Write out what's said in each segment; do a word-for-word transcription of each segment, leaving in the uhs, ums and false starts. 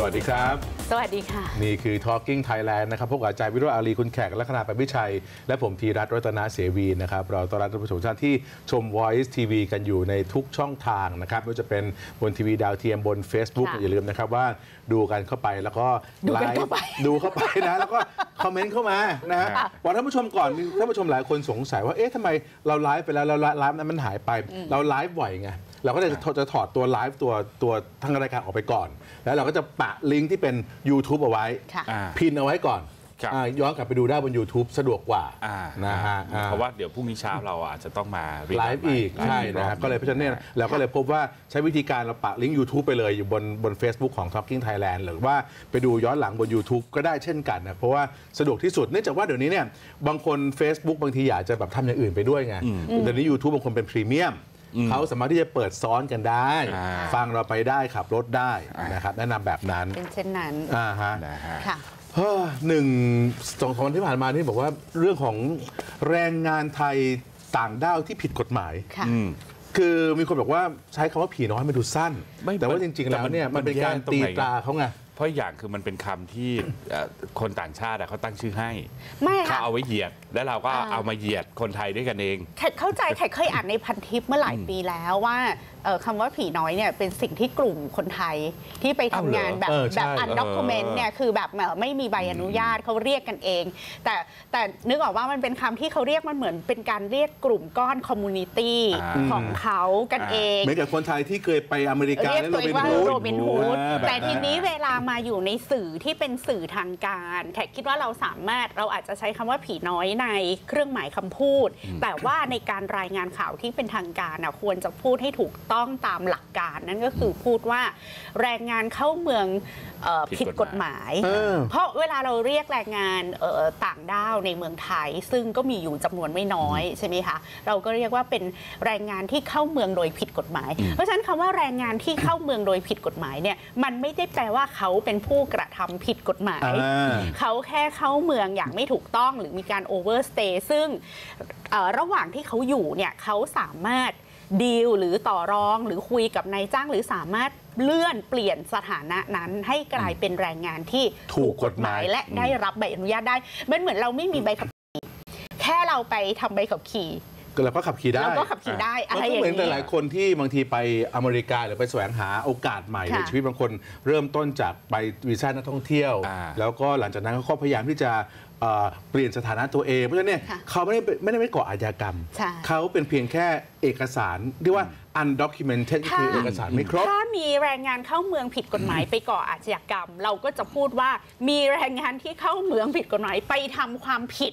วัสดีครับสวัสดีค่ะนี่คือ Talking Thailand นะครับพบกับอาจารย์วิโรจน์อารีคุณแขกและคณะปวิชัยและผมธีรัตน์รัตนเสวีนะครับเราต้อนรับท่านผู้ชมที่ชม Voice ที วี กันอยู่ในทุกช่องทางนะครับไม่ว่าจะเป็นบนทีวีดาวเทียมบน Facebook อย่าลืมนะครับว่าดูกันเข้าไปแล้วก็ไลฟ์ดูเข้าไปนะแล้วก็คอมเมนต์เข้ามานะฮะบอกท่านผู้ชมก่อนท่านผู้ชมหลายคนสงสัยว่าเอ๊ะทำไมเราไลฟ์ไปแล้วเราไลฟ์นั้นมันหายไปเราไลฟ์บ่อยไงเราก็จะจะถอดตัวไลฟ์ตัวตัวทั้งรายการออกไปก่อนแล้วเราก็จะปะลิงก์ที่เป็น YouTube เอาไว้พินเอาไว้ก่อนย้อนกลับไปดูได้บน YouTube สะดวกกว่านะฮะเพราะว่าเดี๋ยวพรุ่งนี้เช้าเราอาจจะต้องมาไลฟ์อีกใช่นะครับก็เลยเพราะฉะนั้นเราก็เลยพบว่าใช้วิธีการเราปะลิงก์ YouTube ไปเลยอยู่บนบน Facebook ของ Talking Thailand หรือว่าไปดูย้อนหลังบน YouTube ก็ได้เช่นกันนะเพราะว่าสะดวกที่สุดเนื่องจากว่าเดี๋ยวนี้เนี่ยบางคน Facebook บางทีอยากจะแบบทำอย่างอื่นไปด้วยไงเดี๋ยวนี้ YouTube บางคนเป็นพรีเมียมเขาสามารถที่จะเปิดซ้อนกันได้ฟังเราไปได้ขับรถได้นะครับแนะนำแบบนั้นเป็นเช่นนั้นอ่าฮะค่ะหนึ่งสองวันที่ผ่านมาที่บอกว่าเรื่องของแรงงานไทยต่างด้าวที่ผิดกฎหมายคือมีคนบอกว่าใช้คำว่าผีน้อยมันดูสั้นแต่ว่าจริงๆแล้วเนี่ยมันเป็นการตีตราเขาไงเพราะอย่างคือมันเป็นคำที่คนต่างชาติเขาตั้งชื่อให้ไม่เขาเอาไว้เหยียดแล้วเราก็เอามาเหยียดคนไทยด้วยกันเองแขกเข้าใจแขกเคยอ่านในพันทิปเมื่อหลายปีแล้วว่าคำว่าผีน้อยเนี่ยเป็นสิ่งที่กลุ่มคนไทยที่ไปทำงานแบบแบบอันด็อกคิวเมนต์เนี่ยคือแบบไม่มีใบอนุญาตเขาเรียกกันเองแต่แต่นึกออกว่ามันเป็นคำที่เขาเรียกมันเหมือนเป็นการเรียกกลุ่มก้อนคอมมูนิตี้ของเขากันเองเหมือนกับคนไทยที่เคยไปอเมริกาแล้วโรบินฮูดแต่ทีนี้เวลามาอยู่ในสื่อที่เป็นสื่อทางการแขกคิดว่าเราสามารถเราอาจจะใช้คำว่าผีน้อยในเครื่องหมายคำพูดแต่ว่าในการรายงานข่าวที่เป็นทางการนะควรจะพูดให้ถูกต้องตามหลักการนั่นก็คือพูดว่าแรงงานเข้าเมืองผิดกฎหมายเพราะเวลาเราเรียกแรงงานต่างด้าวในเมืองไทยซึ่งก็มีอยู่จำนวนไม่น้อยใช่ไหมคะเราก็เรียกว่าเป็นแรงงานที่เข้าเมืองโดยผิดกฎหมายเพราะฉะนั้นคำว่าแรงงานที่เข้าเมืองโดยผิดกฎหมายเนี่ยมันไม่ได้แปลว่าเขาเป็นผู้กระทำผิดกฎหมายเขาแค่เข้าเมืองอย่างไม่ถูกต้องหรือมีการโอเวอร์สเตย์ซึ่งระหว่างที่เขาอยู่เนี่ยเขาสามารถดีลหรือต่อรองหรือคุยกับนายจ้างหรือสามารถเลื่อนเปลี่ยนสถานะนั้นให้กลายเป็นแรงงานที่ถูกกฎหมายและได้รับใบอนุญาตได้มันเหมือนเราไม่มีใบขับขี่แค่เราไปทำใบขับขี่เราก็ขับขี่ได้เราก็ขับขี่ได้อะไรอย่างนี้เหมือนแต่หลายคนที่บางทีไปอเมริกาหรือไปแสวงหาโอกาสใหม่ในชีวิตบางคนเริ่มต้นจากไปวีซ่านักท่องเที่ยวแล้วก็หลังจากนั้นเขาพยายามที่จะเปลี่ยนสถานะตัวเองเพราะฉะนั้นเนี่ยเขาไม่ได้ไม่ได้ไม่ก่ออาชญากรรมเขาเป็นเพียงแค่เอกสารที่ว่า undocumented คือเอกสารไม่ครบถ้ามีแรงงานเข้าเมืองผิดกฎหมายไปก่ออาชญากรรมเราก็จะพูดว่ามีแรงงานที่เข้าเมืองผิดกฎหมายไปทำความผิด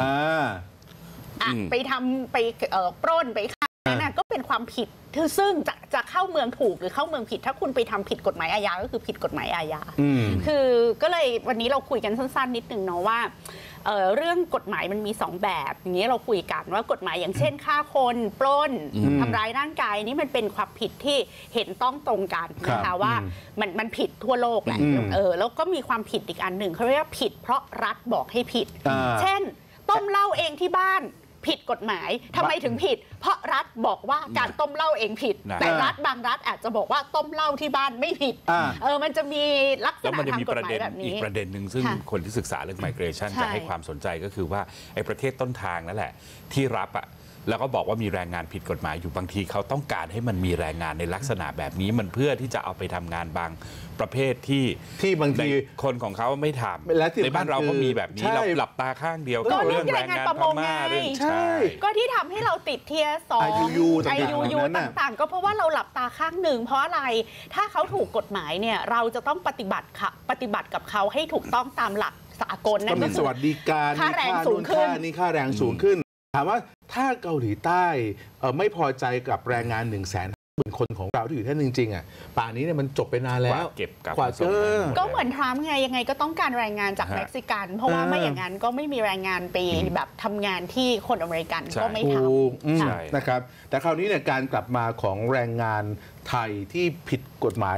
ไปทำไปปล้นไปฆ่านั่นก็เป็นความผิดซึ่งจะจะเข้าเมืองถูกหรือเข้าเมืองผิดถ้าคุณไปทำผิดกฎหมายอาญาก็คือผิดกฎหมายอาญาคือก็เลยวันนี้เราคุยกันสั้นๆนิดนึงเนาะว่าเ, เรื่องกฎหมายมันมีสองแบบอย่างนี้เราคุยกันว่ากฎหมายอย่างเช่นฆ่าคนปล้นทำร้ายร่างกายนี่มันเป็นความผิดที่เห็นต้องตรงกันนะคะว่ามันมันผิดทั่วโลกแหละเออแล้วก็มีความผิดอีกอันหนึ่งเขาเรียกว่าผิดเพราะรัฐบอกให้ผิดเช่นต้มเหล้าเองที่บ้านผิดกฎหมายทำไมถึงผิดเพราะรัฐบอกว่าการต้มเหล้าเองผิดแต่รัฐบางรัฐอาจจะบอกว่าต้มเหล้าที่บ้านไม่ผิดเออมันจะมีลักษณะทางกฎหมายแบบนี้อีกประเด็นหนึ่งซึ่งคนที่ศึกษาเรื่อง migration จะให้ความสนใจก็คือว่าไอ้ประเทศต้นทางนั่นแหละที่รับอ่ะแล้วก็บอกว่ามีแรงงานผิดกฎหมายอยู่บางทีเขาต้องการให้มันมีแรงงานในลักษณะแบบนี้มันเพื่อที่จะเอาไปทำงานบางประเภทที่ที่บางทีคนของเขาไม่ทำในบ้านเราก็มีแบบนี้เราหลับตาข้างเดียวก็เรื่องแรงงานพม่าใช่ก็ที่ทำให้เราติดเทียร์สองไอ ยู ยูต่างๆก็เพราะว่าเราหลับตาข้างหนึ่งเพราะอะไรถ้าเขาถูกกฎหมายเนี่ยเราจะต้องปฏิบัติค่ะปฏิบัติกับเขาให้ถูกต้องตามหลักสากลนั่นก็คือสวัสดิการค่าแรงสูงขึ้นนี่ค่าแรงสูงขึ้นถามว่าถ้าเกาหลีใต้ไม่พอใจกับแรงงานหนึ่งแสนหมื่นคนของเราที่อยู่ที่นั่นจริงๆอ่ะป่านนี้เนี่ยมันจบไปนานแล้วเก็บกับกเจอก็เหมือนทรัมป์ไงยังไงก็ต้องการแรงงานจากเม็กซิกันเพราะว่าไม่อย่างนั้นก็ไม่มีแรงงานไปแบบทำงานที่คนอเมริกันก็ไม่ทำนะครับแต่คราวนี้เนี่ยการกลับมาของแรงงานไทยที่ผิดกฎหมาย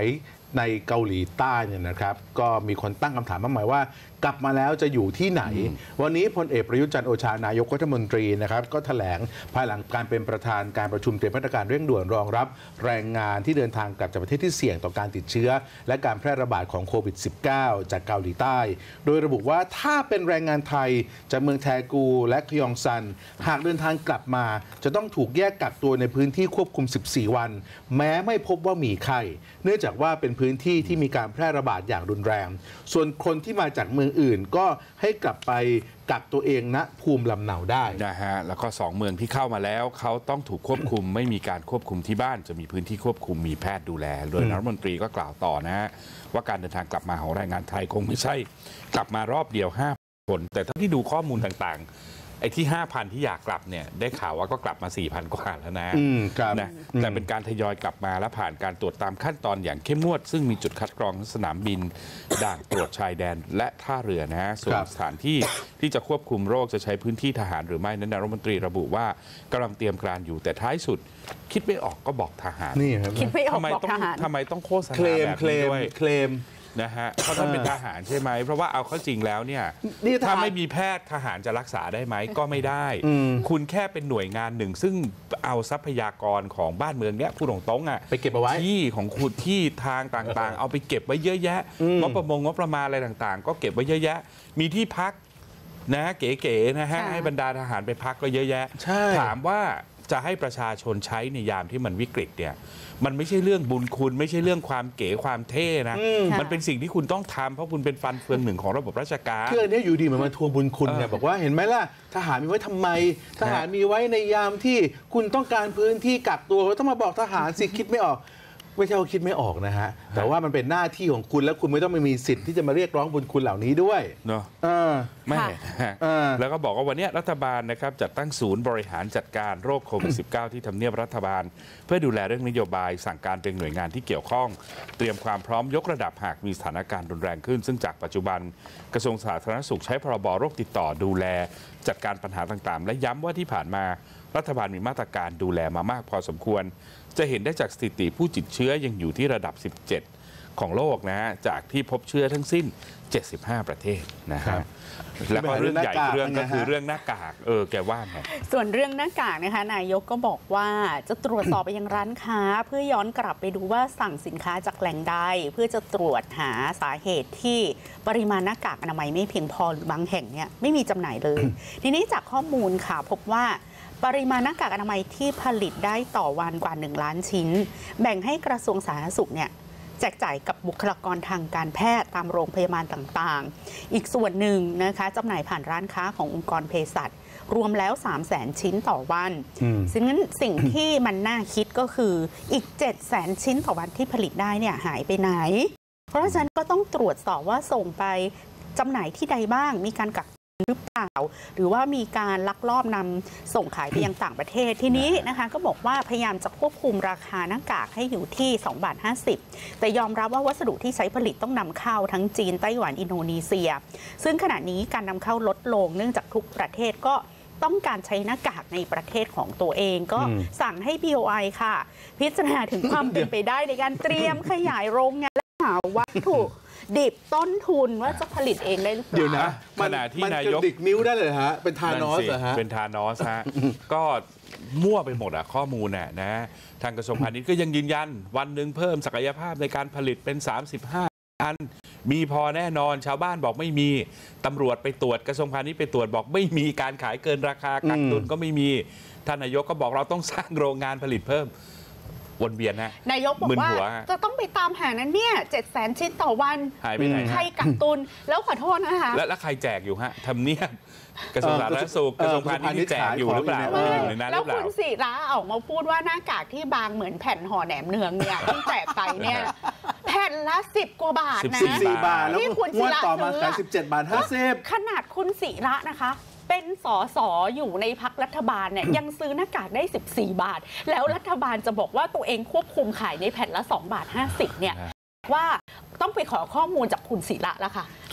ในเกาหลีใต้เนี่ยนะครับก็มีคนตั้งคำถามมากมายว่ากลับมาแล้วจะอยู่ที่ไหน วันนี้พลเอกประยุทธ์จันทร์โอชานายกรัฐมนตรีนะครับก็แถลงภายหลังการเป็นประธานการประชุมเตรียมมาตรการเร่งด่วนรองรับแรงงานที่เดินทางกลับจากประเทศที่เสี่ยงต่อการติดเชื้อและการแพร่ระบาดของโควิด สิบเก้า จากเกาหลีใต้ โดยระบุว่าถ้าเป็นแรงงานไทยจากเมืองแทกูและคยองซันหากเดินทางกลับมาจะต้องถูกแยกกักตัวในพื้นที่ควบคุมสิบสี่วันแม้ไม่พบว่ามีไข้เนื่องจากว่าเป็นพื้นที่ที่มีการแพร่ระบาดอย่างรุนแรงส่วนคนที่มาจากเมืองอื่นก็ให้กลับไปกักตัวเองณภูมิลำเนาได้นะฮะแล้วก็สองเมืองที่เข้ามาแล้วเขาต้องถูกควบคุม ไม่มีการควบคุมที่บ้านจะมีพื้นที่ควบคุมมีแพทย์ดูแลโดยรัฐมนตรีก็กล่าวต่อนะฮะว่าการเดินทางกลับมาของแรงงานไทยคงไม่ใช่กลับมารอบเดียวห้าคนแต่ถ้าที่ดูข้อมูลต่างๆไอ้ที่ ห้าพัน ที่อยากกลับเนี่ยได้ข่าวว่าก็กลับมา สี่พัน กว่าแล้วนะนะแต่เป็นการทยอยกลับมาและผ่านการตรวจตามขั้นตอนอย่างเข้มงวดซึ่งมีจุดคัดกรองสนามบินด่านตรวจชายแดนและท่าเรือนะฮะส่วนสถานที่ที่จะควบคุมโรคจะใช้พื้นที่ทหารหรือไม่นั้นรัฐมนตรีระบุว่ากำลังเตรียมการอยู่แต่ท้ายสุดคิดไม่ออกก็บอกทหารนี่ครับคิดไม่ออกบอกทหารทำไมต้องโฆษณาแบบนี้ด้วยเคลมนะฮะเขาต้องเป็นทหารใช่ไหมเพราะว่าเอาเข้าจริงแล้วเนี่ยถ้าไม่มีแพทย์ทหารจะรักษาได้ไหมก็ไม่ได้คุณแค่เป็นหน่วยงานหนึ่งซึ่งเอาทรัพยากรของบ้านเมืองเนี้ยพูดตรงๆอ่ะไปเก็บเอาไว้ที่ของคุณที่ทางต่างๆเอาไปเก็บไว้เยอะแยะงบประมงงบประมาณอะไรต่างๆก็เก็บไว้เยอะแยะมีที่พักนะเก๋ๆนะฮะให้บรรดาทหารไปพักก็เยอะแยะถามว่าจะให้ประชาชนใช้ในยามที่มันวิกฤตเนี่ยมันไม่ใช่เรื่องบุญคุณไม่ใช่เรื่องความเก๋ความเท่นะมันเป็นสิ่งที่คุณต้องทำเพราะคุณเป็นฟันเฟืองหนึ่งของระบบราชการคืออันนี้อยู่ดีมันมาทวงบุญคุณเนี่ยบอกว่าเห็นไหมล่ะทหารมีไว้ทำไมทหารมีไว้ในยามที่คุณต้องการพื้นที่กักตัวต้องมาบอกทหารสิคิดไม่ออกไม่ใช่ว่าคิดไม่ออกนะฮะแต่ว่ามันเป็นหน้าที่ของคุณแล้วคุณไม่ต้องไม่มีสิทธิ์ที่จะมาเรียกร้องบุญคุณเหล่านี้ด้วยเนาะไม่แล้วก็บอกว่าวันนี้รัฐบาลนะครับจัดตั้งศูนย์บริหารจัดการโรคโควิด สิบเก้า ที่ทำเนียบรัฐบาลเพื่อดูแลเรื่องนโยบายสั่งการเป็นหน่วยงานที่เกี่ยวข้องเตรียมความพร้อมยกระดับหากมีสถานการณ์รุนแรงขึ้นซึ่งจากปัจจุบันกระทรวงสาธารณสุขใช้พรบโรคติดต่อดูแลจัดการปัญหาต่างๆและย้ำว่าที่ผ่านมารัฐบาลมีมาตรการดูแลมามากพอสมควรจะเห็นได้จากสถิติผู้ติดเชื้อยังอยู่ที่ระดับสิบเจ็ดของโลกนะฮะจากที่พบเชื้อทั้งสิ้นเจ็ดสิบห้าประเทศนะฮะแล้วก็เรื่องใหญ่เรื่องก็คือเรื่องหน้ากากเออแกว่าไงส่วนเรื่องหน้ากากนะคะนายกก็บอกว่าจะตรวจสอบไปยังร้านค้าเพื่อย้อนกลับไปดูว่าสั่งสินค้าจากแหล่งใดเพื่อจะตรวจหาสาเหตุที่ปริมาณหน้ากากอนามัยไม่เพียงพอหรือบางแห่งเนี่ยไม่มีจำหน่ายเลยทีนี้จากข้อมูลค่ะพบว่าปริมาณหน้ากากอนามัยที่ผลิตได้ต่อวันกว่าหนึ่งล้านชิ้นแบ่งให้กระทรวงสาธารณสุขเนี่ยแจกจ่ายกับบุคลากรทางการแพทย์ตามโรงพยาบาลต่างๆอีกส่วนหนึ่งนะคะจำหน่ายผ่านร้านค้าขององค์กรเภสัชรวมแล้ว สามแสน ชิ้นต่อวันซึ่งนั้นสิ่งที่มันน่าคิดก็คืออีก เจ็ดแสน ชิ้นต่อวันที่ผลิตได้เนี่ยหายไปไหนเพราะฉะนั้นก็ต้องตรวจสอบว่าส่งไปจำหน่ายที่ใดบ้างมีการกักหรือเปล่าหรือว่ามีการลักลอบนำส่งขายไปยังต่างประเทศทีนี้นะคะก็บอกว่าพยายามจะควบคุมราคาหน้ากากให้อยู่ที่สองบาทห้าสิบแต่ยอมรับว่าวัสดุที่ใช้ผลิตต้องนำเข้าทั้งจีนไต้หวันอินโดนีเซียซึ่งขณะนี้การนำเข้าลดลงเนื่องจากทุกประเทศก็ต้องการใช้หน้ากากในประเทศของตัวเองก็สั่งให้ บี โอ ไอ ค่ะพิจารณาถึงความเป็นไปได้ในการเตรียมขยายโรงงานและหาวัตถุดิบต้นทุนว่าจะผลิตเองได้หรือเปล่าเดี๋ยวนะขณะที่นายกดิกนิ้วได้เลยฮะเป็นทานอสเหรอฮะเป็นทานอสฮะก็มั่วไปหมดอะข้อมูลน่ะนะทางกระทรวงพาณิชย์ก็ยังยืนยันวันหนึ่งเพิ่มศักยภาพในการผลิตเป็นสามสิบห้าอันมีพอแน่นอนชาวบ้านบอกไม่มีตำรวจไปตรวจกระทรวงพาณิชย์ไปตรวจบอกไม่มีการขายเกินราคากักตุนก็ไม่มีท่านนายกก็บอกเราต้องสร้างโรงงานผลิตเพิ่มวนเวียนนะนายกบอกว่าจะต้องไปตามหานั้นเนี่ยเจ็ดแสนชิ้นต่อวันหายไปไหนใครกักตุนแล้วขอโทษนะคะแล้วใครแจกอยู่ฮะทำเนียบกระทรวงสาธารณสุขกระทรวงพาณิชย์แจกอยู่หรือเปล่าแล้วคุณศิระออกมาพูดว่าหน้ากากที่บางเหมือนแผ่นห่อแหนมเนืองเนี่ยที่แจกไปเนี่ยแผ่นละสิบกว่าบาทนะสิบสี่บาทแล้วงวดต่อมาขายสิบเจ็ดบาทห้าสิบขนาดคุณศิระนะคะเป็นสสอยู่ในพรรครัฐบาลเนี่ยยังซื้อหน้ากากได้สิบสี่บาทแล้วรัฐบาลจะบอกว่าตัวเองควบคุมขายในแผ่นละสองบาทห้าสิบเนี่ยว่าต้องไปขอข้อมูลจากคุณศิระแล้วค่ะ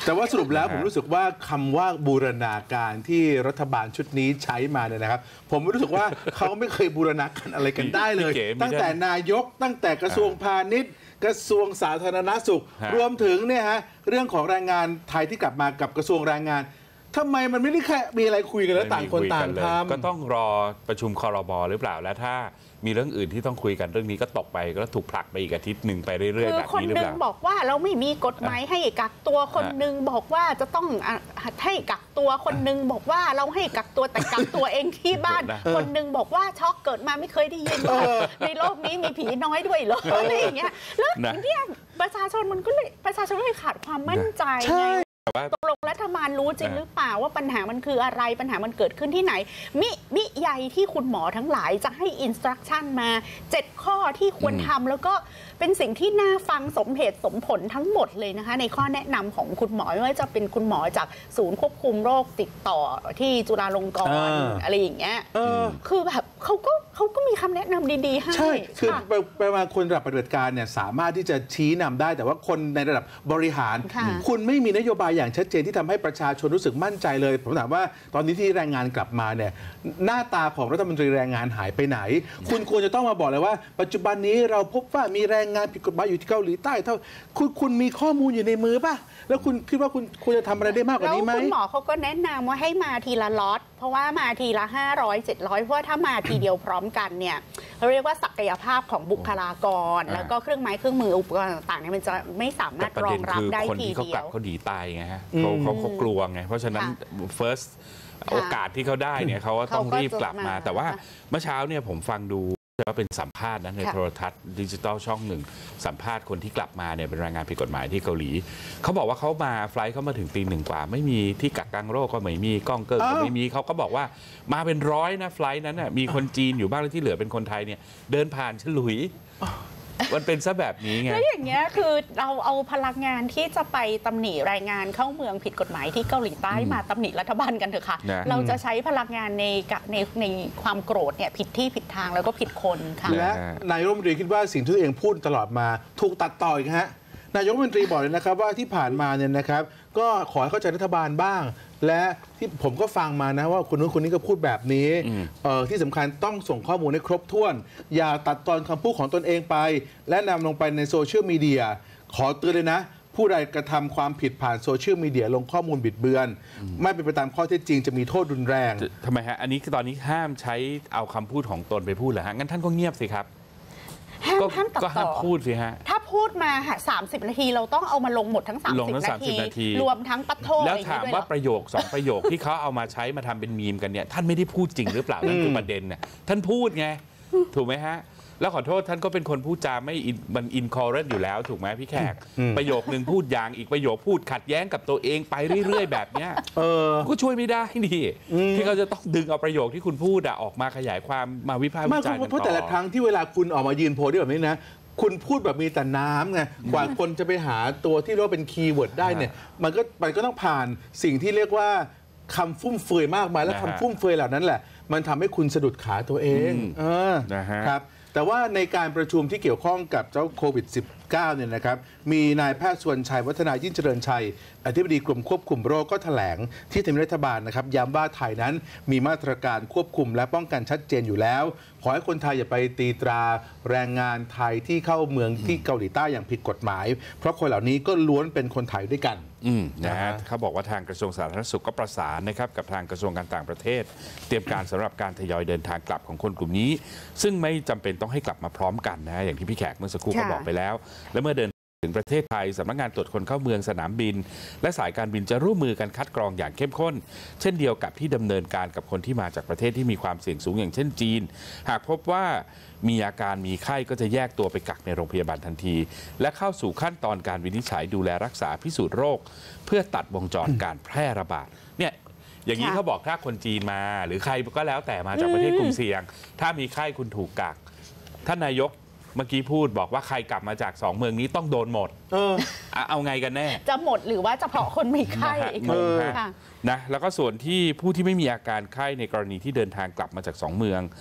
แต่ว่าสรุปแล้วผมรู้สึกว่าคำว่าบูรณาการที่รัฐบาลชุดนี้ใช้มาเนี่ยนะครับผมรู้สึกว่าเขาไม่เคยบูรณาการอะไรกันได้เลยตั้งแต่นายกตั้งแต่กระทรวงพาณิชย์กระทรวงสาธารณสุขรวมถึงเนี่ยฮะเรื่องของแรงงานไทยที่กลับมากับกระทรวงแรงงานทำไมมันไม่ได้แค่มีอะไรคุยกันแล้วต่างคนต่างทำก็ต้องรอประชุมครม.หรือเปล่าแล้วถ้ามีเรื่องอื่นที่ต้องคุยกันเรื่องนี้ก็ตกไปก็ถูกผลักไปอีกอาทิตย์หนึ่งไปเรื่อยๆแบบนี้หรือเปล่าคนนึงบอกว่าเราไม่มีกฎหมายให้กักตัวคนนึงบอกว่าจะต้องให้กักตัวคนนึงบอกว่าเราให้กักตัวแต่กักตัวเองที่บ้านคนนึงบอกว่าช็อกเกิดมาไม่เคยได้ยินว่าในโลกนี้มีผีน้อยด้วยเหรออะไรอย่างเงี้ยแล้วเนี่ยประชาชนมันก็เลยประชาชนเลยขาดความมั่นใจไงตกลงรัฐบาลรู้จริงหรือเปล่าว่าปัญหามันคืออะไรปัญหามันเกิดขึ้นที่ไหนมิมิใหญ่ที่คุณหมอทั้งหลายจะให้อินสตรัคชั่นมาเจ็ดข้อที่ควรทำแล้วก็เป็นสิ่งที่น่าฟังสมเหตุสมผลทั้งหมดเลยนะคะในข้อแนะนำของคุณหมอไม่ว่าจะเป็นคุณหมอจากศูนย์ควบคุมโรคติดต่อที่จุฬาลงกรณ์อะไรอย่างเงี้ยคือแบบเขาก็เขาก็มีคำแนะนำดีๆให้ใช่คือไปมาคนระดับปฏิบัติการเนี่ยสามารถที่จะชี้นำได้แต่ว่าคนในระดับบริหารคุณไม่มีนโยบายอย่างชัดเจนที่ทำให้ประชาชนรู้สึกมั่นใจเลยผมถามว่าตอนนี้ที่แรงงานกลับมาเนี่ยหน้าตาของรัฐมนตรีแรงงานหายไปไหนคุณควรจะต้องมาบอกเลยว่าปัจจุบันนี้เราพบว่ามีแรงงานผิดกฎหมายอยู่ที่เกาหลีใต้เท่าคุณคุณมีข้อมูลอยู่ในมือป่ะแล้วคุณคิดว่าคุณควรจะทำอะไรได้มากกว่านี้ไหมแล้วคุณหมอเขาก็แนะนำว่าให้มาทีละล็อตเพราะว่ามาทีละห้าร้อยเจ็ดร้อยเพราะว่าถ้ามาทีเดียวพร้อมกันเนี่ยเราเรียกว่าศักยภาพของบุคลากรแล้วก็เครื่องไม้เครื่องมืออุปกรณ์ต่างๆเนี่ยมันจะไม่สามารถรองรับได้ทีเดียวคนที่เขากลับเขาดีตายไงฮะเขาเขาเขากลัวไงเพราะฉะนั้น first โอกาสที่เขาได้เนี่ยเขาก็ต้องรีบกลับมาแต่ว่าเมื่อเช้าเนี่ยผมฟังดูว่าเป็นสัมภาษณ์นะในโทรทัศน์ดิจิตอลช่องหนึ่งสัมภาษณ์คนที่กลับมาเนี่ยเป็นแรงงานผิดกฎหมายที่เกาหลีเขาบอกว่าเขามาไฟล์เขามาถึงตีหนึ่งกว่าไม่มีที่กักกันโรคก็ไม่มีกล้องเกิร์ก็ไม่มีเขาก็บอกว่ามาเป็นร้อยนะไฟล์นั้นน่ะมีคนจีนอยู่บ้างแล้วที่เหลือเป็นคนไทยเนี่ยเดินผ่านฉลุยมันเป็นซะแบบนี้ไงแล้วอย่างเงี้ยคือเราเอาพลังงานที่จะไปตำหนิแรงงานเข้าเมืองผิดกฎหมายที่เกาหลีใต้มาตำหนิรัฐบาลกันเถอะค่ะเราจะใช้พลังงานในในในความโกรธเนี่ยผิดที่ผิดทางแล้วก็ผิดคนค่ะและนายกรัฐมนตรีคิดว่าสิ่งที่ตัวเองพูดตลอดมาถูกตัดต่ออีกฮะนายกรัฐมนตรีบอกเลยนะครับว่าที่ผ่านมาเนี่ยนะครับก็ขอให้เข้าใจรัฐบาลบ้างและที่ผมก็ฟังมานะว่าคนนู้นคนนี้ก็พูดแบบนี้ที่สำคัญต้องส่งข้อมูลให้ครบถ้วนอย่าตัดตอนคำพูดของตนเองไปและนำลงไปในโซเชียลมีเดียขอเตือนเลยนะผู้ใดกระทำความผิดผ่านโซเชียลมีเดียลงข้อมูลบิดเบือนไม่เป็นไปตามข้อเท็จจริงจะมีโทษรุนแรงทำไมฮะอันนี้คือตอนนี้ห้ามใช้เอาคำพูดของตนไปพูดเหรอฮะงั้นท่านก็เงียบสิครับห้ามตัดต่อก็ห้ามพูดสิฮะถ้าพูดมาสามสิบนาทีเราต้องเอามาลงหมดทั้งสามสิบนาทีรวมทั้งปัดโทษแล้วถามว่าประโยคสองประโยคที่เขาเอามาใช้มาทำเป็นมีมกันเนี่ยท่านไม่ได้พูดจริงหรือเปล่านั่นคือประเด็นเนี่ยท่านพูดไงถูกไหมฮะแล้วขอโทษท่านก็เป็นคนพูดจาไม่มันอินคอร์เรนต์อยู่แล้วถูกไหมพี่แขกประโยคนึงพูดอย่างอีกประโยคพูดขัดแย้งกับตัวเองไปเรื่อยๆแบบเนี้ยก็ช่วยไม่ได้นี่ที่เขาจะต้องดึงเอาประโยคที่คุณพูดออกมาขยายความมาวิพากษ์วิจารณ์กันต่อเพราะแต่ละครั้งที่เวลาคุณออกมายืนโพสต์แบบนี้นะคุณพูดแบบมีแต่น้ำไงกว่าคนจะไปหาตัวที่เรียกว่าเป็นคีย์เวิร์ดได้เนี่ยมันก็มันก็ต้องผ่านสิ่งที่เรียกว่าคำฟุ่มเฟือยมากมายและคำฟุ่มเฟือยเหล่านั้นแหละมันทำให้คุณสะดุดขาตัวเองครับแต่ว่าในการประชุมที่เกี่ยวข้องกับเจ้าโควิด สิบเก้า เนี่ยนะครับมีนายแพทย์ชวนชัยวัฒนายิ่งเจริญชัยอธิบดีกรมควบคุมโรคก็แถลงที่ทำเนียบรัฐบาลนะครับย้ำว่าไทยนั้นมีมาตรการควบคุมและป้องกันชัดเจนอยู่แล้วขอให้คนไทยอย่าไปตีตราแรงงานไทยที่เข้าเมืองที่เกาหลีใต้อย่างผิดกฎหมายเพราะคนเหล่านี้ก็ล้วนเป็นคนไทยด้วยกันนะฮะเขาบอกว่าทางกระทรวงสาธารณสุขก็ประสานนะครับกับทางกระทรวงการต่างประเทศเตรียมการสำหรับการทยอยเดินทางกลับของคนกลุ่มนี้ซึ่งไม่จำเป็นต้องให้กลับมาพร้อมกันนะอย่างที่พี่แขกเมื่อสักครู่ก็บอกไปแล้วและเมื่อเดินถึงประเทศไทยสำนักงานตรวจคนเข้าเมืองสนามบินและสายการบินจะร่วมมือกันคัดกรองอย่างเข้มข้นเช่นเดียวกับที่ดำเนินการกับคนที่มาจากประเทศที่มีความเสี่ยงสูงอย่างเช่นจีนหากพบว่ามีอาการมีไข้ก็จะแยกตัวไปกักในโรงพยาบาลทันทีและเข้าสู่ขั้นตอนการวินิจฉัยดูแลรักษาพิสูจน์โรคเพื่อตัดวงจรการแพร่ระบาดเนี่ยอย่างนี้เขาบอกถ้าคนจีนมาหรือใครก็แล้วแต่มาจากประเทศกลุ่มเสี่ยงถ้ามีไข้คุณถูกกักท่านนายกเมื่อกี้พูดบอกว่าใครกลับมาจากสองเมืองนี้ต้องโดนหมดเออเอาไงกันแน่จะหมดหรือว่าเฉพาะคนมีไข้นะแล้วก็ส่วนที่ผู้ที่ไม่มีอาการไข้ในกรณีที่เดินทางกลับมาจากสองเมือง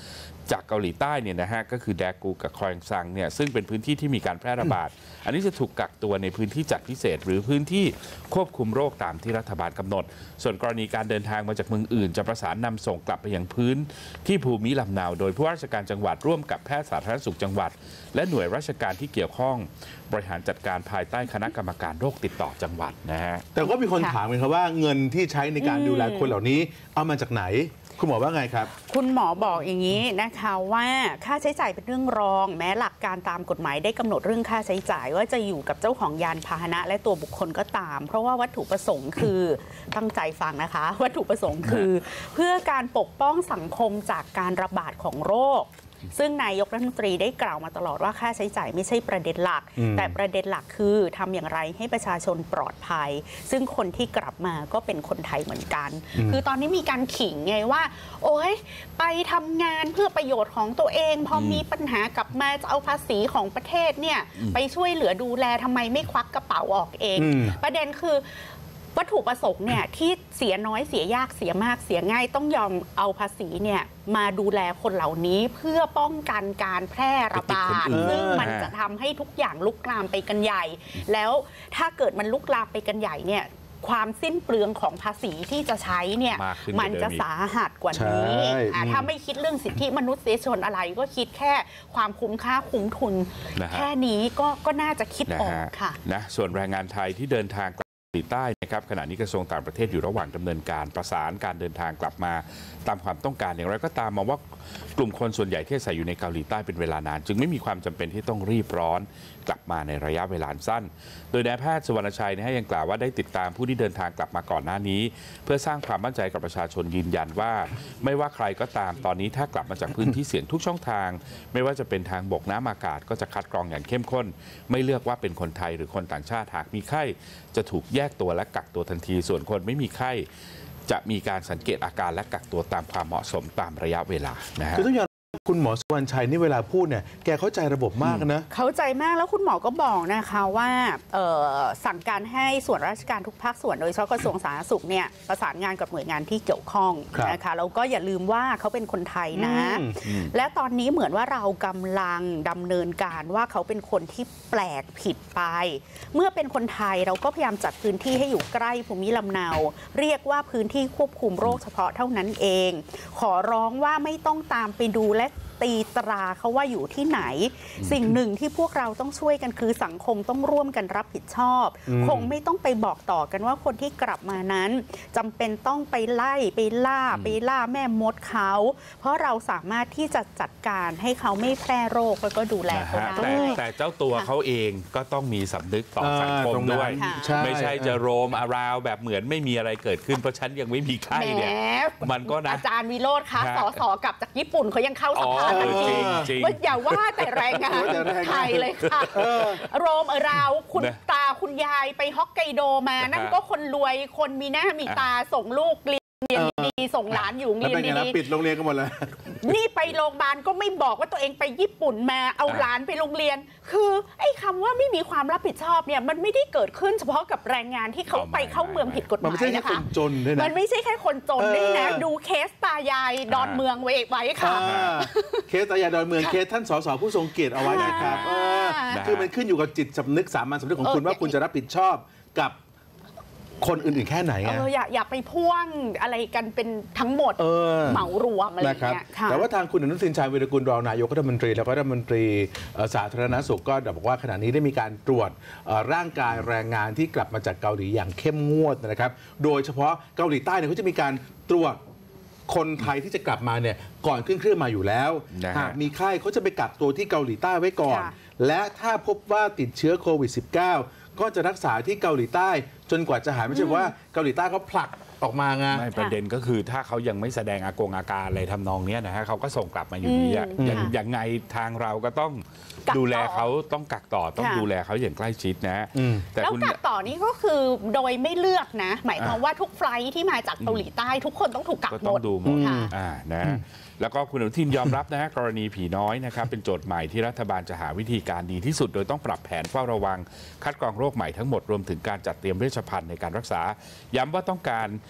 จากเกาหลีใต้เนี่ยนะฮะก็คือแดกูกับคอยงซังเนี่ยซึ่งเป็นพื้นที่ที่มีการแพร่ระบาด อันนี้จะถูกกักตัวในพื้นที่จัดพิเศษ หรือพื้นที่ควบคุมโรคตามที่รัฐบาลกำหนด ส่วนกรณีการเดินทางมาจากเมืองอื่นจะประสานนำส่งกลับไปยังพื้นที่ภูมิลำเนาโดยผู้ว่าราชการจังหวัดร่วมกับแพทย์สาธารณสุขจังหวัดและหน่วยราชการที่เกี่ยวข้องบริหารจัดการภายใต้คณะกรรมการโรคติดต่อจังหวัดนะฮะแต่ก็มีคนถามเหมือนกันว่าเงินที่ใช้ในการดูแลคนเหล่านี้เอามาจากไหนคุณหมอว่าไงครับคุณหมอบอกอย่างนี้นะคะว่าค่าใช้จ่ายเป็นเรื่องรองแม้หลักการตามกฎหมายได้กำหนดเรื่องค่าใช้จ่ายว่าจะอยู่กับเจ้าของยานพาหนะและตัวบุคคลก็ตามเพราะว่าวัตถุประสงค์คือตั้งใจฟังนะคะวัตถุประสงค์คือเพื่อการปกป้องสังคมจากการระบาดของโรคซึ่งนายกรัฐมนตรีได้กล่าวมาตลอดว่าค่าใช้จ่ายไม่ใช่ประเด็นหลักแต่ประเด็นหลักคือทำอย่างไรให้ประชาชนปลอดภัยซึ่งคนที่กลับมาก็เป็นคนไทยเหมือนกันคือตอนนี้มีการขิงไงว่าโอ้ยไปทำงานเพื่อประโยชน์ของตัวเองพอมีปัญหากลับมาจะเอาภาษีของประเทศเนี่ยไปช่วยเหลือดูแลทำไมไม่ควักกระเป๋าออกเองประเด็นคือวัตถุประสงค์เนี่ยที่เสียน้อยเสียยากเสียมากเสียง่ายต้องยอมเอาภาษีเนี่ยมาดูแลคนเหล่านี้เพื่อป้องกันการแพร่ระบาดซึ่งมันจะทำให้ทุกอย่างลุกลามไปกันใหญ่แล้วถ้าเกิดมันลุกลามไปกันใหญ่เนี่ยความสิ้นเปลืองของภาษีที่จะใช้เนี่ยมันจะสาหัสกว่านี้ถ้าไม่คิดเรื่องสิทธิมนุษยชนอะไรก็คิดแค่ความคุ้มค่าคุ้มทุนแค่นี้ก็ก็น่าจะคิดออกค่ะนะส่วนแรงงานไทยที่เดินทางเกาหลีใต้นะครับขณะนี้กระทรวงต่างประเทศอยู่ระหว่างดำเนินการประสานการเดินทางกลับมาตามความต้องการอย่างไรก็ตามมาว่ากลุ่มคนส่วนใหญ่ที่อาศัยอยู่ในเกาหลีใต้เป็นเวลานานจึงไม่มีความจำเป็นที่ต้องรีบร้อนกลับมาในระยะเวลาสั้นโดยนายแพทย์สุวรรณชัยยังกล่าวว่าได้ติดตามผู้ที่เดินทางกลับมาก่อนหน้านี้เพื่อสร้างความมั่นใจกับประชาชนยืนยันว่าไม่ว่าใครก็ตามตอนนี้ถ้ากลับมาจากพื้นที่เสี่ยงทุกช่องทางไม่ว่าจะเป็นทางบกน้ำอากาศก็จะคัดกรองอย่างเข้มข้นไม่เลือกว่าเป็นคนไทยหรือคนต่างชาติหากมีไข้จะถูกแยกตัวและกักตัวทันทีส่วนคนไม่มีไข้จะมีการสังเกตอาการและกักตัวตามความเหมาะสมตามระยะเวลานะฮะคุณหมอสุวรรณชัยนี่เวลาพูดเนี่ยแกเข้าใจระบบมากนะเข้าใจมากแล้วคุณหมอก็บอกนะคะว่าสั่งการให้ส่วนราชการทุกภาคส่วนโดยเฉพาะกระทรวงสาธารณสุขเนี่ยประสานงานกับหน่วยงานที่เกี่ยวข้องนะคะแล้วก็อย่าลืมว่าเขาเป็นคนไทยนะและตอนนี้เหมือนว่าเรากำลังดำเนินการว่าเขาเป็นคนที่แปลกผิดไปเมื่อเป็นคนไทยเราก็พยายามจัดพื้นที่ให้อยู่ใกล้ภูมิลำเนาเรียกว่าพื้นที่ควบคุมโรคเฉพาะเท่านั้นเองขอร้องว่าไม่ต้องตามไปดูและตีตราเขาว่าอยู่ที่ไหนสิ่งหนึ่งที่พวกเราต้องช่วยกันคือสังคมต้องร่วมกันรับผิดชอบคงไม่ต้องไปบอกต่อกันว่าคนที่กลับมานั้นจำเป็นต้องไปไล่ไปล่าไปล่าแม่มดเขาเพราะเราสามารถที่จะจัดการให้เขาไม่แพร่โรคแล้วก็ดูแลเขาได้แต่แต่เจ้าตัวเขาเองก็ต้องมีสำนึกต่อสังคมด้วยไม่ใช่จะโรมอาราวแบบเหมือนไม่มีอะไรเกิดขึ้นเพราะฉันยังไม่มีไข้เนี่ยมันก็นะอาจารย์วิโรจน์คะสสกลับจากญี่ปุ่นเขายังเข้าสภาจริงว่าอย่าว่าแต่แรงงานไทยเลยค่ะโรมเราคุณตาคุณยายไปฮอกไกโดมานั่นก็คนรวยคนมีหน้ามีตาส่งลูกเรียนดีส่งหลานอยู่เรียนดีปิดโรงเรียนกันหมดเลยนี่ไปโรงพยาบาลก็ไม่บอกว่าตัวเองไปญี่ปุ่นมาเอาหลานไปโรงเรียนคือไอ้คำว่าไม่มีความรับผิดชอบเนี่ยมันไม่ได้เกิดขึ้นเฉพาะกับแรงงานที่เขาไปเข้าเมืองผิดกฎหมายนะคะมันไม่ใช่แค่คนจนด้วยนะมันไม่ใช่แค่คนจนด้วยนะดูเคสตายายดอนเมืองไว้ไว้ค่ะเคสตายายดอนเมืองเคสท่านสสผู้ทรงเกียรติเอาไว้นะครับคือมันขึ้นอยู่กับจิตสำนึกสามัญสำนึกของคุณว่าคุณจะรับผิดชอบกับคนอื่นๆแค่ไหนไงอย่าอย่าไปพ่วงอะไรกันเป็นทั้งหมดเหมารวมอะไรอย่างเงี้ยแต่ว่าทางคุณอนุทินชาญวีรกุลรองนายกรัฐมนตรีแล้วก็รัฐมนตรีสาธารณสุขก็บอกว่าขณะนี้ได้มีการตรวจร่างกายแรงงานที่กลับมาจากเกาหลีอย่างเข้มงวดนะครับโดยเฉพาะเกาหลีใต้เนี่ยเขาจะมีการตรวจคนไทยที่จะกลับมาเนี่ยก่อนขึ้นเครื่องมาอยู่แล้วหากมีไข้เขาจะไปกักตัวที่เกาหลีใต้ไว้ก่อนและถ้าพบว่าติดเชื้อโควิด สิบเก้า ก็จะรักษาที่เกาหลีใต้จนกว่าจะหายไม่ใช่ว่าเกาหลีใต้เขาผลักออกมาไงไม่ประเด็นก็คือถ้าเขายังไม่แสดงอากงอาการอะไรทำนองนี้นะฮะเขาก็ส่งกลับมาอยู่ดีอย่างอย่างไงทางเราก็ต้องดูแลเขาต้องกักต่อต้องดูแลเขาอย่างใกล้ชิดนะแต่แล้วกักต่อนี่ก็คือโดยไม่เลือกนะหมายความว่าทุกไฟล์ที่มาจากเกาหลีใต้ทุกคนต้องถูกกักหมดต้องดูหมดอ่านะแล้วก็คุณอนุทินยอมรับนะฮะกรณีผีน้อยนะครับเป็นโจทย์ใหม่ที่รัฐบาลจะหาวิธีการดีที่สุดโดยต้องปรับแผนเฝ้าระวังคัดกรองโรคใหม่ทั้งหมดรวมถึงการจัดเตรียมเวชภัณฑ์ในการรักษาย้ำว่าต้องการ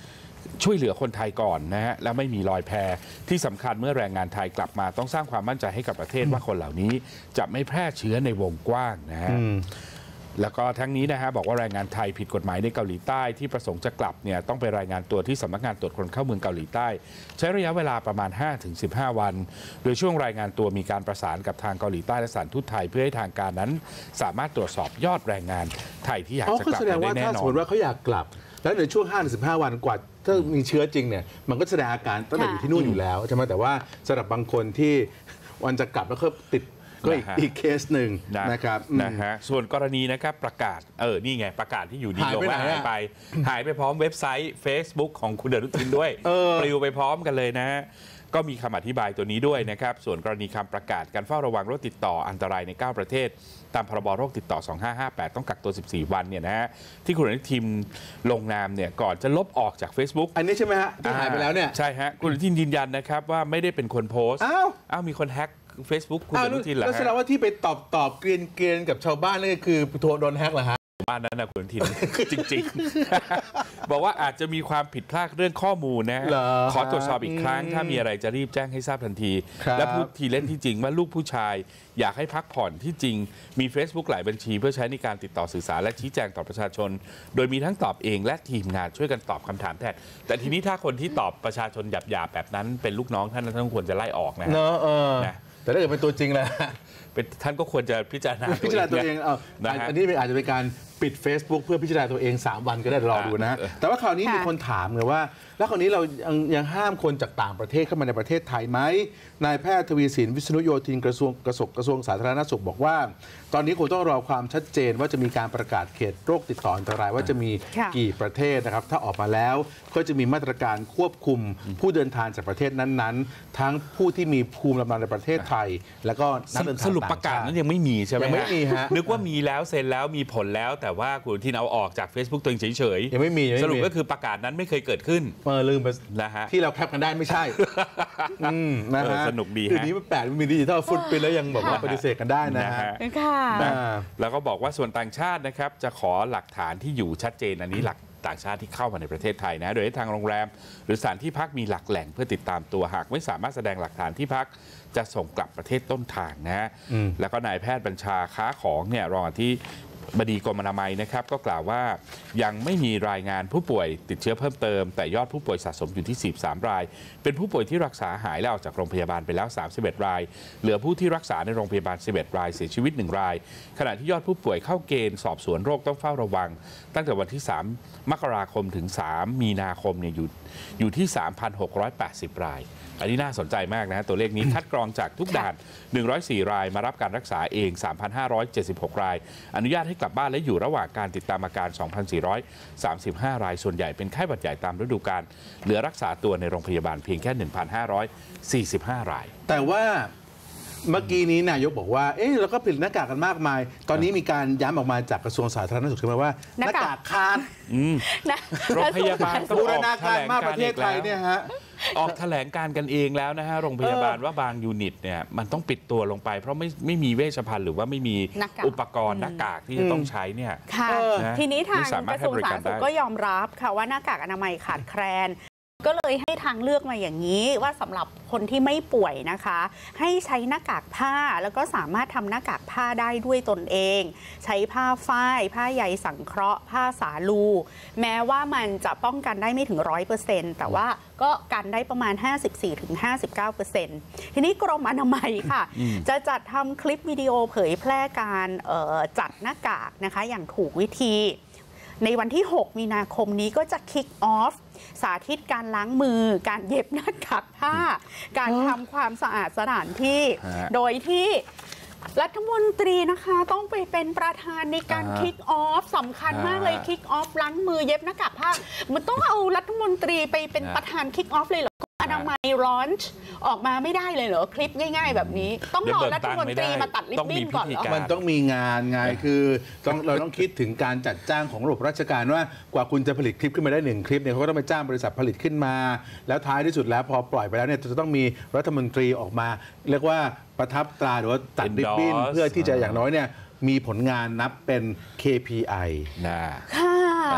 ช่วยเหลือคนไทยก่อนนะฮะแล้วไม่มีรอยแพที่สำคัญเมื่อแรงงานไทยกลับมาต้องสร้างความมั่นใจให้กับประเทศว่าคนเหล่านี้จะไม่แพร่เชื้อในวงกว้างนะฮะแล้วก็ทั้งนี้นะฮะบอกว่าแรงงานไทยผิดกฎหมายในเกาหลีใต้ที่ประสงค์จะกลับเนี่ยต้องไปรายงานตัวที่สำนักงานตรวจคนเข้าเมืองเกาหลีใต้ใช้ระยะเวลาประมาณ ห้าถึงสิบห้า วันโดยช่วงรายงานตัวมีการประสานกับทางเกาหลีใต้และสถานทูตไทยเพื่อให้ทางการนั้นสามารถตรวจสอบยอดแรงงานไทยที่อยากจะกลับแสดงได้ว่าแน่ถ้าน สอมมนติว่าเขาอยากกลับ แล้วในช่วง ห้าถึงสิบห้า วันกว่าถ้ามีเชื้อจริงเนี่ยมันก็แสดงอาการตั้งแต่อยู่ที่นู่นอยู่แล้วใช่ไหมแต่ว่าสำหรับบางคนที่วันจะกลับแล้วก็ติดก็อีกนะฮะอีกเคสหนึ่งนะครับอืมนะฮะส่วนกรณีนะครับประกาศเออนี่ไงประกาศที่อยู่ดีหายลงไปไหนว่าหายอะไป หายไปพร้อมเว็บไซต์ Facebook ของคุณอนุทินด้วยเออปลิวไปพร้อมกันเลยนะฮะก็มีคำอธิบายตัวนี้ด้วยนะครับส่วนกรณีคำประกาศการเฝ้าระวังโรคติดต่ออันตรายใน เก้า ประเทศ ตามพรบโรคติดต่อ สองห้าห้าแปด ต้องกักตัว สิบสี่ วันเนี่ยนะฮะที่คุณอนุทินลงนามเนี่ยก่อนจะลบออกจาก Facebook อันนี้ใช่ไหมฮะที่หายไปแล้วเนี่ยใช่ฮะคุณอนุทินยืนยันนะครับว่าไม่ได้เป็นคนโพสต์อ้าวอ้าวมีคนแฮ็ก Facebook คุณอ้าวอนุทินเหรอแล้วแสดงฮะว่าที่ไปตอบตอบเกรียนเกรียนกับชาวบ้านนี่คือโดนแฮกเหรอฮะบ้านนั้นนะคุณอนุทิน จริงๆ บอกว่าอาจจะมีความผิดพลาดเรื่องข้อมูลนะเหรอขอตรวจสอบอีกครั้ง ถ้ามีอะไรจะรีบแจ้งให้ทราบทันทีครับและพูดทีเล่นที่จริงว่าลูกผู้ชายอยากให้พักผ่อนที่จริงมี Facebook หลายบัญชี เพื่อใช้ในการติดต่อสื่อสารและชี้แจงต่อประชาชน โดยมีทั้งตอบเองและทีมงานช่วยกันตอบคำถามแทนแต่ทีนี้ถ้าคนที่ตอบประชาชนหยาบๆแบบนั้นเป็นลูกน้องท่านท่านควรจะไล่ออกนะฮะเนอะเออนะแต่ถ้าเกิดเป็นตัวจริงแล้วเป็นท่านก็ควรจะพิจารณาพิจารณาตัวเองนะเอานะฮะอันนี้อาจจะเป็นการปิด Facebook เพื่อพิจารณาตัวเอง สาม วันก็ได้รอดูนะฮะเออแต่ว่าคราวนี้ค่ะมีคนถามไงว่า แล้วคราวนี้เรายังยังห้ามคนจากต่างประเทศเข้ามาในประเทศไทยไหมนายแพทย์ทวีสินวิษณุโยธินกระทรวงกระทรวงกระทรวงสาธารณสุขบอกว่า ตอนนี้คงต้องรอความชัดเจนว่าจะมีการประกาศเขตโรคติดต่ออันตรายว่าจะมีค่ะกี่ประเทศนะครับถ้าออกมาแล้วก็จะมีมาตรการควบคุมผู้เดินทางจากประเทศนั้นๆ ทั้งผู้ที่มีภูมิลำเนาในประเทศไทย แล้วก็นักเดินทางสรุปประกาศนั้นยังไม่มีใช่ไหมยังไม่มีฮะนึกว่ามีแล้วเซ็นแล้วมีผลแล้วแต่ว่าคุณที่เอาออกจาก Facebook ตัวเองเฉยยังไม่มียังไม่มีสรุปก็คือประกาศนั้นไม่เคยเกิดขึ้นเออลืมไปนะฮะที่เราแคปกันได้ไม่ใช่ อืมนะเอฮะอสนุกดีฮะเดี๋ยวนี้มันแปลกมันมีดิจิทัลฟุตปรินท์แล้วยังบอกว่าค่ะปฏิเสธกันได้นะนะฮะฮะค่ะนะอ่าแล้วก็บอกว่าส่วนต่างชาตินะครับจะขอหลักฐานที่อยู่ชัดเจนอันนี้หลักต่างชาติที่เข้ามาในประเทศไทยนะโดยให้ทางโรงแรม หรือสถานที่พักมีหลักแหล่งเพื่อติดตามตัวหากไม่สามารถแสดงหลักฐานที่พักจะส่งกลับประเทศต้นทางนะฮะแล้วก็นายแพทย์บัญชาค้าของเนี่ยรองอธิบดีกรมอนามัยนะครับก็กล่าวว่ายังไม่มีรายงานผู้ป่วยติดเชื้อเพิ่มเติมแต่ยอดผู้ป่วยสะสมอยู่ที่สี่สิบสามรายเป็นผู้ป่วยที่รักษาหายแล้วออกจากโรงพยาบาลไปแล้วสามสิบเอ็ดรายเหลือผู้ที่รักษาในโรงพยาบาลสิบเอ็ดรายเสียชีวิตหนึ่งรายขณะที่ยอดผู้ป่วยเข้าเกณฑ์สอบสวนโรคต้องเฝ้าระวังตั้งแต่วันที่สามมกราคมถึงสามมีนาคมเนี่ยอยู่อยู่ที่ สามพันหกร้อยแปดสิบ รายอันนี้น่าสนใจมากนะตัวเลขนี้คัดกรองจากทุกด่านหนึ่งร้อยสี่รายมารับการรักษาเอง สามพันห้าร้อยเจ็ดสิบหก รายอนุญาตให้กลับบ้านและอยู่ระหว่างการติดตามอาการ สองพันสี่ร้อยสามสิบห้า รายส่วนใหญ่เป็นไข้หวัดใหญ่ตามฤดูกาลเหลือรักษาตัวในโรงพยาบาลเพียงแค่ หนึ่งพันห้าร้อยสี่สิบห้า รายแต่ว่าเมื่อกี้นี้นายกบอกว่า เอ๊ะเราก็ผลิตหน้ากากกันมากมาย ตอนนี้มีการย้ำออกมาจากกระทรวงสาธารณสุขใช่ไหมว่าหหน้าน้ากากกากขาดนะโรงพยาบาลต้องบูอรอกณาแถการลงมากกาปรระเทอีศกไทแล้ยว เนี่ยฮะออกแถลงการกันเองแล้วนะฮะโรงพยาบาลว่าบางยูนิตเนี่ยมันต้องปิดตัวลงไป เพราะไม่ไม่มีเวชภัณฑ์หรือว่าไม่มีหน้ากากอุปกรณ์หน้ากากที่จะต้องใช้เนี่ยค่ะเออทีนี้ทางไม่สามารกถระทรวงให้บริสาธาการรณสุขได้ก็ยอมรับค่ะว่าหน้ากากอนามัยขาดแคลน ก็เลยให้ทางเลือกมาอย่างนี้ว่าสำหรับคนที่ไม่ป่วยนะคะ ให้ใช้หน้ากากผ้าแล้วก็สามารถทำหน้ากากผ้าได้ด้วยตนเอง ใช้ผ้าฝ้ายผ้าใยสังเคราะห์ ผ้าสาลู แม้ว่ามันจะป้องกันได้ไม่ถึง ร้อยเปอร์เซ็นต์ แต่ว่าก็กันได้ประมาณ ห้าสิบสี่ถึงห้าสิบเก้าเปอร์เซ็นต์ ทีนี้กรมอนามัยค่ะ จะจัดทำคลิปวิดีโอเผยแพร่การจัดหน้ากากนะคะอย่างถูกวิธี ในวันที่ หก มีนาคมนี้ก็จะคิกออฟสาธิตการล้างมือ การเย็บหน้ากากผ้า การทำความสะอาดสถานที่ โดยที่รัฐมนตรีนะคะต้องไปเป็นประธานในการคิกออฟสำคัญมากเลยคิกออฟล้างมือเย็บหน้ากากผ้ามันต้องเอารัฐมนตรีไปเป็นประธานคิกออฟเลยเหรออนามัยร้อนออกมาไม่ได้เลยเหรอคลิปง่ายๆแบบนี้ต้องรอรัฐมนตรีมาตัดริบบิ้นก่อนเหรอมันต้องมีงานไงคือต้องเราต้องคิดถึงการจัดจ้างของระบบราชการว่ากว่าคุณจะผลิตคลิปขึ้นมาได้หนึ่งคลิปเนี่ยเขาก็ต้องไปจ้างบริษัทผลิตขึ้นมา แล้วท้ายที่สุดแล้วพอปล่อยไปแล้วเนี่ยจะต้องมีรัฐมนตรีออกมา เรียกว่าประทับตราหรือว่าตัดริบบิ้น Endorse เพื่อที่จะอย่างน้อยเนี่ยมีผลงานนับเป็น เค พี ไอนะค่ะ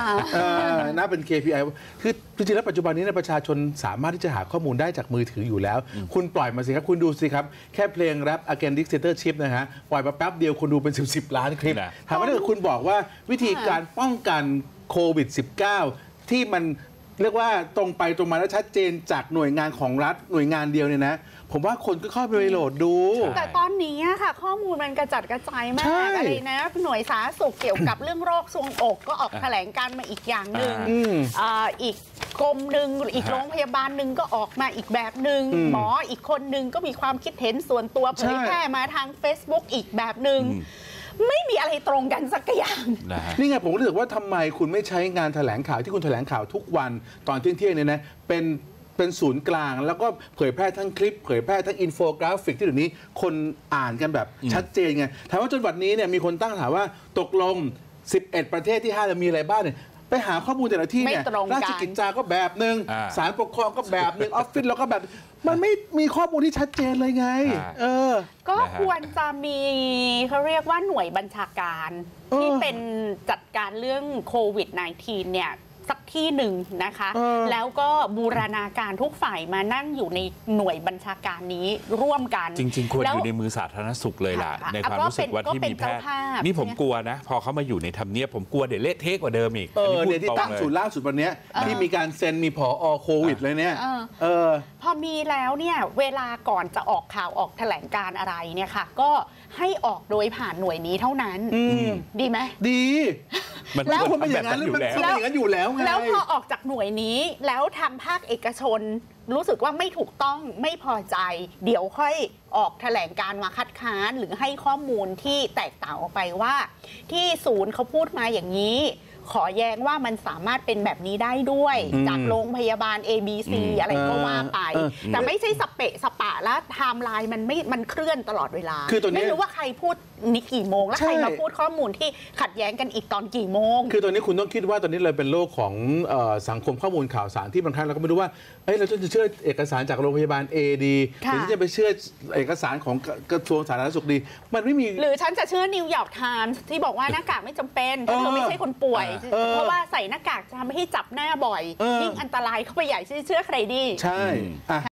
เออน่าเป็น เค พี ไอ คือจริงๆแล้วปัจจุบันนี้เนยประชาชนสามารถที่จะหาข้อมูลได้จากมือถืออยู่แล้ว คุณปล่อยมาสิครับ คุณดูสิครับ แค่เพลงแรป Again Dictatorship นะฮะ ปล่อยมาแป๊บเดียวคุณดูเป็น สิบ สิบ ล้านคลิปนะถามว่าถ้าเกิดคุณบอกว่าวิธีการป้องกันโควิด สิบเก้า ที่มันเรียกว่าตรงไปตรงมาและชัดเจนจากหน่วยงานของรัฐหน่วยงานเดียวเนี่ยนะ ผมว่าคนก็เข้าไปโหลดดูแต่ตอนนี้อะค่ะ ข้อมูลมันกระจัดกระจายมาใช่กอะไรนะ หน่วยสาธารณสุขเกี่ยวกับเรื่องโรคทรวงอกก็ออกแถลงการณ์มาอีกอย่างหนึ่งอืมอ่าอีกกรมหนึ่งอีกฮะโรงพยาบาลหนึ่งก็ออกมาอีกแบบหนึ่งอืมหมออีกคนหนึ่งก็มีความคิดเห็นส่วนตัวเผใช่ยแพร่มาทาง Facebook อีกแบบหนึ่งไม่มีอะไรตรงกันสักอย่างนะฮะนี่ไงผมรู้สึกว่าทำไมคุณไม่ใช้งานแถลงข่าวที่คุณแถลงข่าวทุกวันตอนเที่ยงๆเนี่ยนะเป็นเป็นศูนย์กลาง แล้วก็เผยแพร่ทั้งคลิป เผยแพร่ทั้งอินโฟกราฟิกที่เดี๋ยวนี้คนอ่านกันแบบชัดเจนไงถามว่าจนวันนี้เนี่ยมีคนตั้งถามว่าตกลง สิบเอ็ด ประเทศที่ห้าจะมีอะไรบ้างเนี่ยไปหาข้อมูลแต่ละที่เนี่ยไม่ตรงกันราชกิจจาก็แบบหนึ่งอ่าศาลปกครองก็แบบหนึ่งออฟฟิศเราก็แบบ มันไม่มีข้อมูลที่ชัดเจนเลยไงอ่าเออก็นะฮะควรจะมีเขาเรียกว่าหน่วยบัญชาการเออที่เป็นจัดการเรื่องโควิด สิบเก้า เนี่ยสักที่หนึ่งนะคะเออแล้วก็บูรณาการทุกฝ่ายมานั่งอยู่ในหน่วยบัญชาการนี้ร่วมกันจริง ๆ ควรแล้อวยู่ในมือสาธารณสุขเลยล่ะค่ะในความรู้สึกว่าก็ที่เป็นมีแพทย์เจ้าภาพนี่ผมใช่ไหมกลัวนะ พอเขามาอยู่ในทำเนียบผมกลัวเดี๋ยวเละเทะกว่าเดิมอีกเออพูดเนี่ยที่ตรงตั้งเลยศูนย์ล่าสุดวันเนี้ยที่มีการเซ็นมีผอโควิดเลยเนี่ยเออเออพอมีแล้วเนี่ยเวลาก่อนจะออกข่าวออกแถลงการอะไรเนี่ยค่ะ ก็ให้ออกโดยผ่านหน่วยนี้เท่านั้นอืมดีไหมดีมันแล้วควรคุณเป็นอทำแบย่าบงนั้นั้น นหรืออยู่มันแล้วเป็นอย่างนั้นอยู่แล้วไงแล้วพอออกจากหน่วยนี้แล้วทางภาคเอกชน รู้สึกว่าไม่ถูกต้องไม่พอใจ เดี๋ยวค่อยออกแถลงการมาคัดค้านหรือให้ข้อมูลที่แตกต่างออกไปว่า ที่ศูนย์เขาพูดมาอย่างนี้ ขอแย้งว่ามันสามารถเป็นแบบนี้ได้ด้วยอืมจากโรงพยาบาล A B C อืมอะไรก็ว่าไปเออแต่ไม่ใช่สเปะสปะแล้วไทม์ไลน์มันไม่มันเคลื่อนตลอดเวลาคือตัวเนี้ยไม่รู้ว่าใครพูดนี่กี่โมง แล้วใช่ใครมาพูดข้อมูลที่ขัดแย้งกันอีกตอนกี่โมงคือตอนนี้คุณต้องคิดว่าตอนนี้เราเป็นโลกของเอ่อสังคมข้อมูลข่าวสารที่บางครั้งเราก็ไม่รู้ว่าเอ้ยเราจะเชื่อเอกสารจากโรงพยาบาล A ดีหค่ะรือที่จะไปเชื่อเอกสารของกระทรวงสาธารณสุขดี มันไม่มีหรือฉันจะเชื่อนิวยอร์กไทม์ที่บอกว่าหน้ากากไม่จำเป็นถ้าเธอไม่ใช่คนป่วยเออเพราะว่าใส่หน้ากากจะทำให้จับหน้าบ่อยเออยิ่งอันตรายเข้าไปใหญ่เชื่อใครดีใช่อ่ะ